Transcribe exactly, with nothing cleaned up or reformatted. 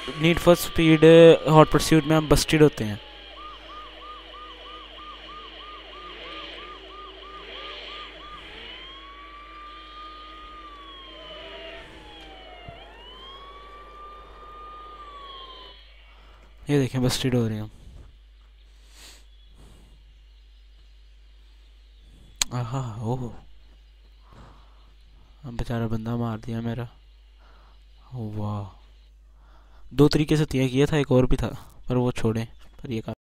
Need for Speed Hot Pursuit में हम Busted होते हैं। ये देखें बस्टेड हो रहे हैं। आहा ओह, हम बेचारा बंदा मार दिया मेरा। वाह, दो तरीके से तय किया था, एक और भी था पर वो छोड़े, पर ये